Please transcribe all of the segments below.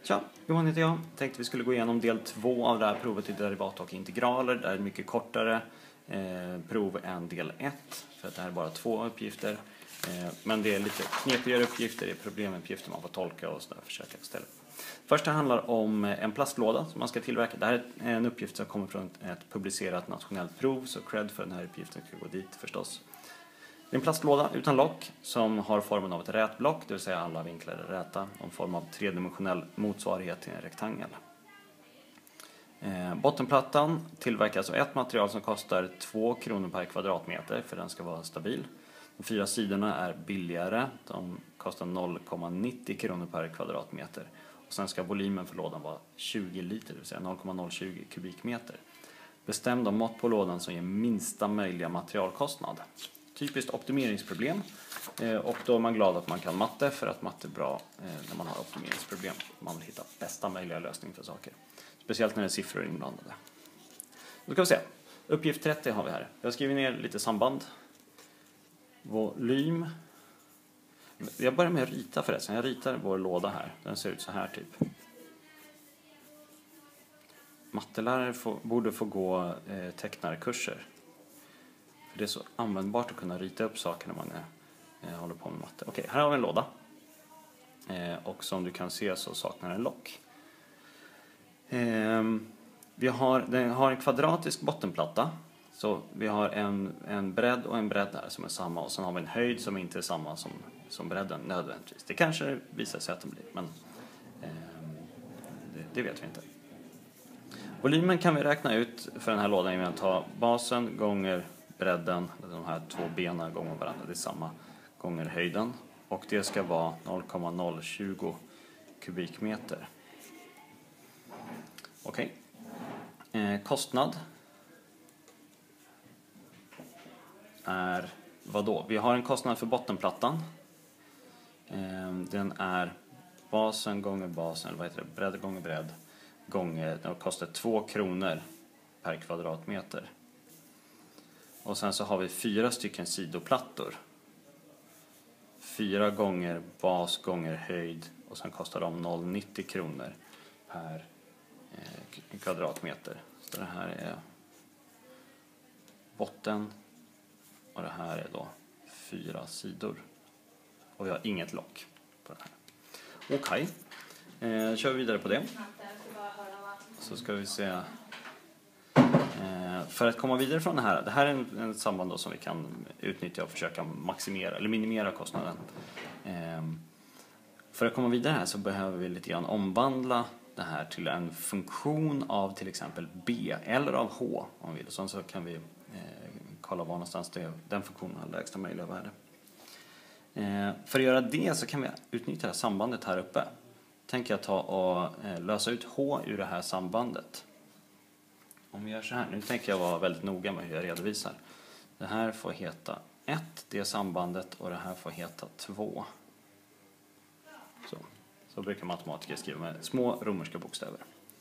Tja, Johan heter jag. Tänkte vi skulle gå igenom del 2 av det här provet i derivat och integraler. Det är ett mycket kortare prov än del 1. För att det här är bara 2 uppgifter. Men det är lite knepigare uppgifter, det är problemuppgifter man får tolka och sådär, försöka ställa. Första handlar om en plastlåda som man ska tillverka. Det här är en uppgift som kommer från ett publicerat nationellt prov, så cred för den här uppgiften ska gå dit förstås. Det är en plastlåda utan lock som har formen av ett rätblock, det vill säga alla vinklar är räta, och en form av tredimensionell motsvarighet till en rektangel. Bottenplattan tillverkas av ett material som kostar 2 kronor per kvadratmeter för den ska vara stabil. De 4 sidorna är billigare, de kostar 0,90 kronor per kvadratmeter. Och sen ska volymen för lådan vara 20 liter, det vill säga 0,020 kubikmeter. Bestäm de mått på lådan som ger minsta möjliga materialkostnad. Typiskt optimeringsproblem, och då är man glad att man kan matte, för att matte är bra när man har optimeringsproblem. Man vill hitta bästa möjliga lösning för saker. Speciellt när det är siffror inblandade. Då ska vi se. Uppgift 30 har vi här. Jag skriver ner lite samband. Volym. Jag börjar med att rita förresten. Jag ritar vår låda här. Den ser ut så här typ. Mattelärare borde få gå tecknarkurser. För det är så användbart att kunna rita upp saker när man håller på med matte. Okej, här har vi en låda. Och som du kan se så saknar den lock. Den har en kvadratisk bottenplatta. Så vi har en bredd och en bredd här som är samma. Och sen har vi en höjd som inte är samma som bredden nödvändigtvis. Det kanske visar sig att den blir, men det vet vi inte. Volymen kan vi räkna ut för den här lådan genom att ta basen gånger bredden, de här 2 benen gånger varandra, det är samma, gånger höjden. Och det ska vara 0,020 kubikmeter. Okej. Kostnad är vad då? Vi har en kostnad för bottenplattan. Den är basen gånger basen, eller vad heter det? Bredd gånger bredd gånger, den kostar 2 kronor per kvadratmeter. Och sen så har vi 4 stycken sidoplattor. 4 gånger bas gånger höjd, och sen kostar de 0,90 kronor per kvadratmeter. Så det här är botten och det här är då 4 sidor. Och vi har inget lock på den här. Okej. Kör vi vidare på det. Så ska vi se. För att komma vidare från det här är en samband då som vi kan utnyttja och försöka maximera eller minimera kostnaden. För att komma vidare här så behöver vi lite grann omvandla det här till en funktion av till exempel B eller av H om vi vill. Så kan vi kolla var någonstans den funktionen har lägsta möjliga värde. För att göra det så kan vi utnyttja det här sambandet här uppe. Tänker jag ta och lösa ut H ur det här sambandet. Om vi gör så här, nu tänker jag vara väldigt noga med hur jag redovisar. Det här får heta 1, det sambandet, och det här får heta 2. Så brukar matematiker skriva med små romerska bokstäver.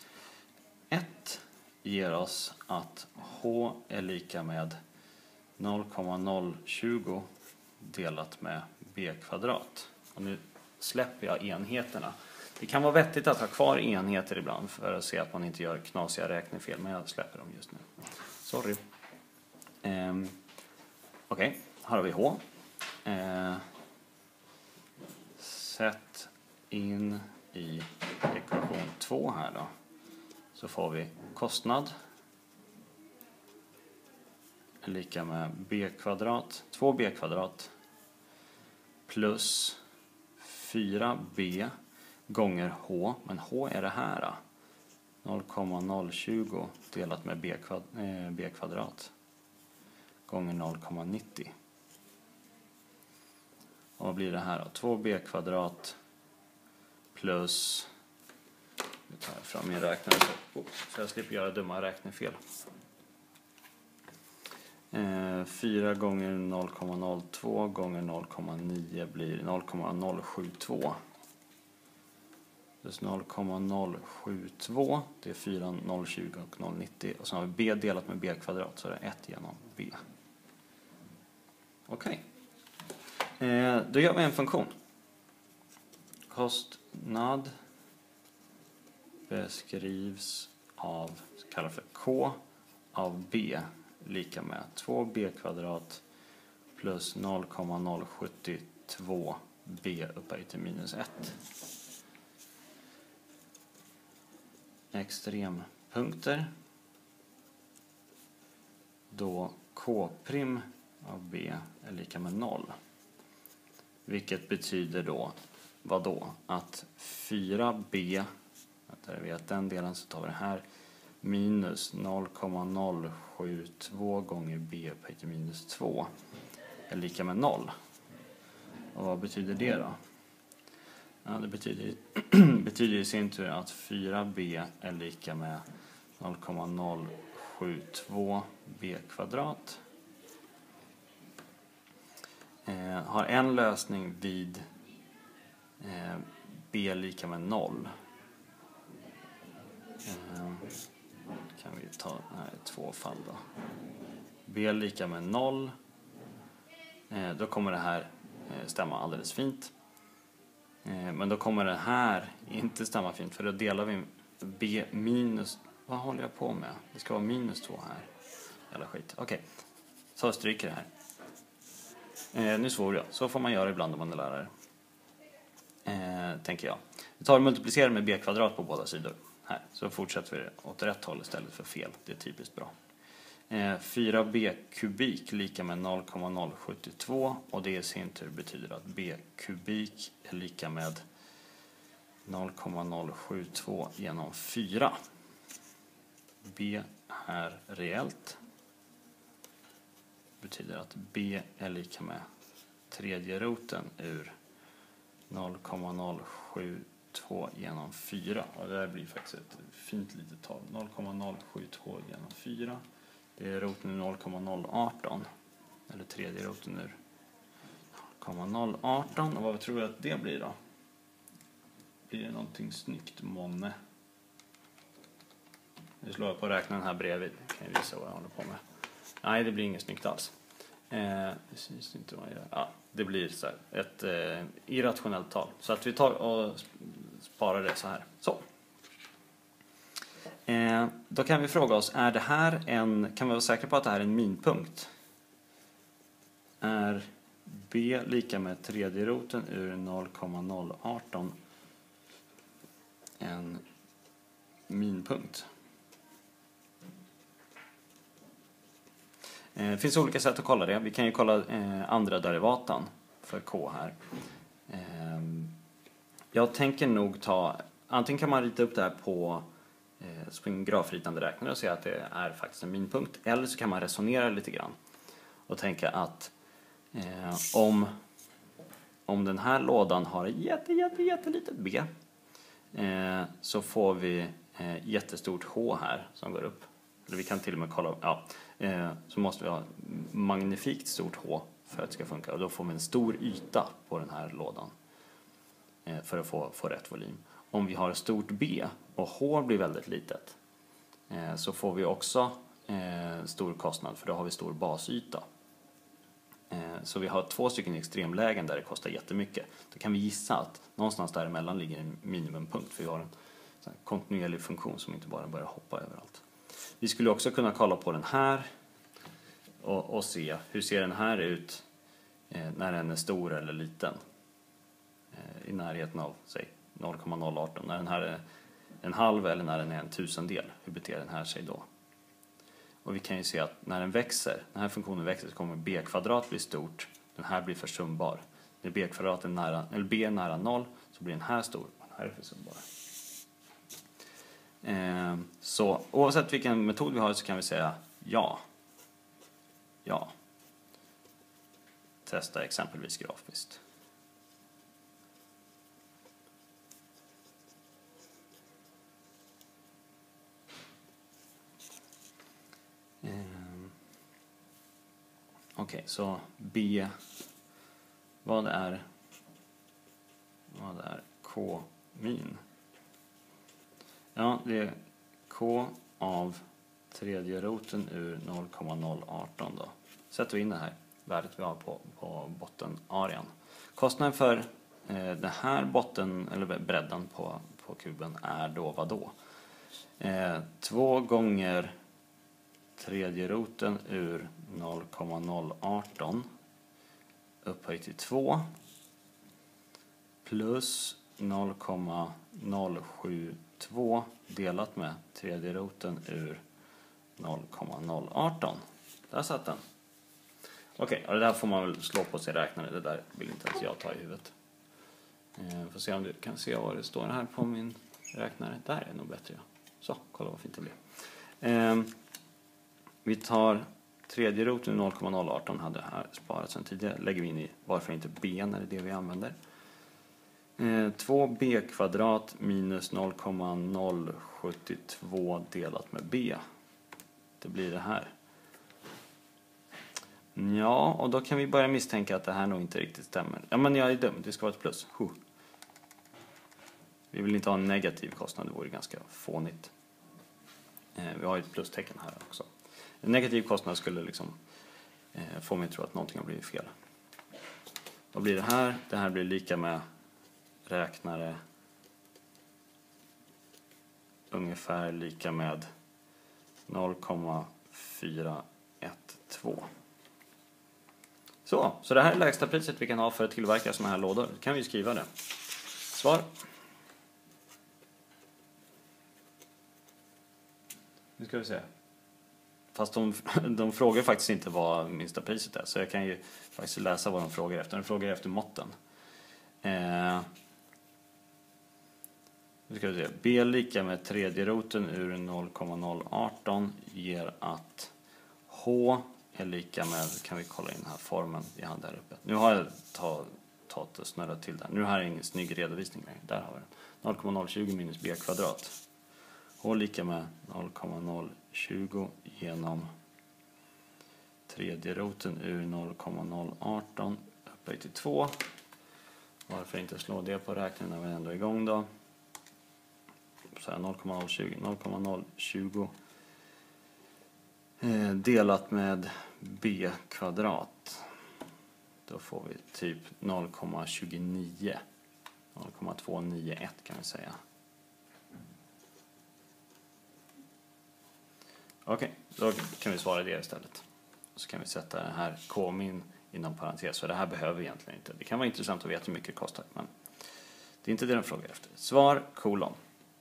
1 ger oss att H är lika med 0,020 delat med B kvadrat. Och nu släpper jag enheterna. Det kan vara vettigt att ha kvar enheter ibland för att se att man inte gör knasiga räknefel, men jag släpper dem just nu. Sorry. Okej, här har vi H. Sätt in i ekvation 2 här då. Så får vi kostnad är lika med B kvadrat, 2B kvadrat plus 4B gånger H, men H är det här 0,020 delat med B kvadrat gånger 0,90. Och vad blir det här då? 2B kvadrat plus, nu tar jag fram min räknare så jag slipper göra dumma räknefel. 4 gånger 0,02 gånger 0,9 blir 0,072. Plus 0,072, det är 4, 020 och 090. Och så har vi B delat med B kvadrat, så är det 1 genom B. Okej. Då gör vi en funktion. Kostnad beskrivs av, kallar för K av B lika med 2b² plus 0,072b upphöjt till minus 1. Extrempunkter. Då K' av B är lika med 0. Vilket betyder då, vad då? Att 4b, där vi vet den delen så tar vi det här, minus 0,072 gånger b upphöjt till minus 2 är lika med 0. Och vad betyder det då? Ja, det betyder i sin tur att 4b är lika med 0,072b². Har en lösning vid b lika med 0. Kan vi ta här 2 fall då. B lika med 0. Då kommer det här stämma alldeles fint. Men då kommer det här inte stämma fint, för då delar vi b minus... Vad håller jag på med? Det ska vara minus 2 här. Jävla skit. Okej. Så stryker det här. Nu svor jag. Så får man göra ibland om man är lärare. Tänker jag. Vi tar och multiplicerar med b² på båda sidor. Här. Så fortsätter vi åt rätt håll istället för fel. Det är typiskt bra. 4b³ lika med 0,072. Och det i sin tur betyder att b³ är lika med 0,072 genom 4. B är reellt. Betyder att b är lika med tredje roten ur 0,072 genom 4. Och det här blir faktiskt ett fint litet tal. 0,072 genom 4. Det är roten ur 0,018. Eller tredje roten ur 0,018. Och vad tror du att det blir då? Blir det någonting snyggt, månne? Nu slår jag på räknaren här bredvid. Kan jag visa vad jag håller på med. Nej, det blir inget snyggt alls. Det syns inte vad jag gör. Ja, det blir så här, ett irrationellt tal. Så att vi tar och sparar det så här. Så. Då kan vi fråga oss, är det här kan vi vara säkra på att det här är en minpunkt? Är b lika med tredje roten ur 0,018 en minpunkt? Det finns olika sätt att kolla det. Vi kan ju kolla andra derivatan för k här. Jag tänker nog antingen kan man rita upp det här på en grafritande räknare och se att det är faktiskt en minpunkt. Eller så kan man resonera lite grann och tänka att om den här lådan har jättelitet b, så får vi jättestort h här som går upp. Eller vi kan till och med kolla, så måste vi ha magnifikt stort h för att det ska funka. Och då får vi en stor yta på den här lådan för att få rätt volym. Om vi har stort b och h blir väldigt litet, så får vi också stor kostnad, för då har vi stor basyta. Så vi har 2 stycken extremlägen där det kostar jättemycket. Då kan vi gissa att någonstans däremellan ligger en minimumpunkt, för vi har en kontinuerlig funktion som inte bara börjar hoppa överallt. Vi skulle också kunna kolla på den här och se hur ser den här ut när den är stor eller liten. I närheten av, säg, 0,018. När den här är en halv eller när den är en tusendel. Hur beter den här sig då? Och vi kan ju se att när den här funktionen växer, så kommer b² bli stort. Den här blir försumbar. När b² är b är nära 0, så blir den här stor. Den här är försumbar. Så oavsett vilken metod vi har så kan vi säga ja. Testa exempelvis grafiskt. Okej, så b, vad är k min? Ja, det är k av tredje roten ur 0,018 då. Sätter vi in det här värdet vi har på bottenarean. Kostnaden för den här botten eller bredden på på kuben är då vad då? 2 gånger tredje roten ur 0,018 upphöjt till 2 plus 0,072 delat med tredje roten ur 0,018. Där satt den. Okej, och det där får man väl slå på sig räknare. Det där vill inte ens jag ta i huvudet. Får se om du kan se vad det står här på min räknare. Där är det nog bättre. Ja. Så, kolla vad fint det blir. Vi tar tredje roten 0,018 hade här sparat sedan tidigare. Lägger vi in i varför inte b när det är det vi använder. 2b kvadrat minus 0,072 delat med b. Det blir det här. Ja, och då kan vi börja misstänka att det här nog inte riktigt stämmer. Ja, men jag är dum. Det ska vara ett plus. Vi vill inte ha en negativ kostnad. Det vore ganska fånigt. Vi har ett plustecken här också. En negativ kostnad skulle liksom få mig att tro att någonting har blivit fel. Vad blir det här? Det här blir lika med räknare ungefär lika med 0,412. Så det här är lägsta priset vi kan ha för att tillverka såna här lådor. Då kan vi skriva det. Svar. Nu ska vi se. Fast de frågar faktiskt inte vad minsta priset är. Så jag kan ju faktiskt läsa vad de frågar efter. De frågar efter måtten. Nu ska vi se. B lika med tredje roten ur 0,018 ger att H är lika med, kan vi kolla in den här formen vi hade där uppe. Nu har jag tagit och snurrat till där. Nu har jag ingen snygg redovisning längre. Där har vi den. 0,020 minus b kvadrat. H lika med 0,020 genom tredje roten ur 0,018 upphöjt till 2. Varför inte slå det på räkningen när vi ändå är igång då? Så här 0,020 delat med b kvadrat. Då får vi typ 0,29. 0,291 kan vi säga. Okej, då kan vi svara det istället. Så kan vi sätta det här k-min inom parentes. För det här behöver vi egentligen inte. Det kan vara intressant att veta hur mycket det kostar. Men det är inte det den frågar efter. Svar, kolon.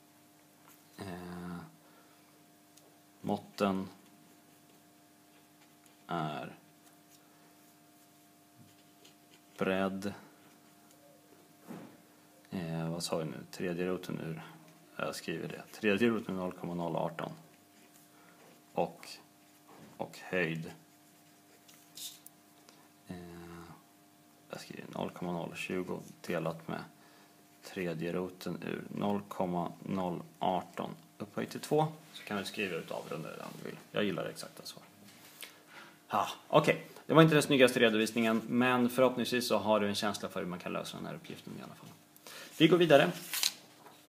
Måtten är bredd. Vad sa vi nu? Tredje roten ur. Jag skriver det. Tredje roten 0,018. Och höjd. Jag skriver 0,020 delat med tredje roten ur 0,018 upphöjt till 2. Så kan vi skriva ut avrundade om du vill. Jag gillar det exakta svar. Okej. Det var inte den snyggaste redovisningen, men förhoppningsvis så har du en känsla för hur man kan lösa den här uppgiften i alla fall. Vi går vidare.